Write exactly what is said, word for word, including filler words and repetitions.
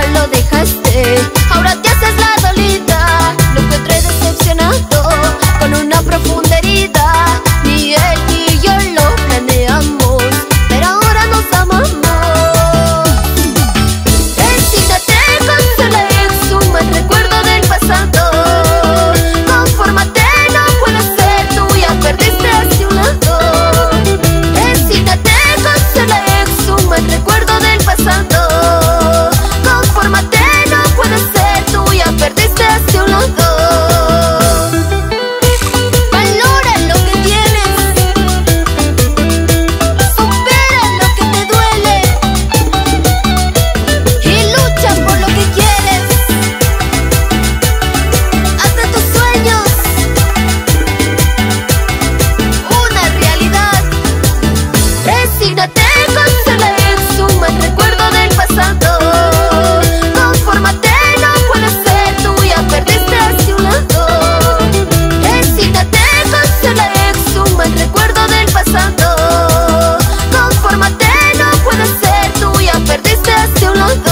lo dejaste. Ahora te haces la dolida. Lo encontré decepcionado, con una profunda herida. Ni él ni yo lo planeamos, pero ahora nos amamos. Resígnate, consuela y exhuma el recuerdo del pasado. Confórmate, no puedes ser tú, ya perdiste hacia un lado. Resígnate, consuela y exhuma el recuerdo del pasado. Confórmate, no puedes ser tú, ya perdiste hacia un lado. Valora lo que tienes, supera lo que te duele y lucha por lo que quieres. Haz de tus sueños una realidad. Resígnate, consuela y exhuma el recuerdo del pasado. Confórmate, no puedes ser tú, ya perdiste hacia un lado. Resígnate, consuela y exhuma el recuerdo del pasado. Confórmate, no puedes ser tú, ya perdiste hacia un lado.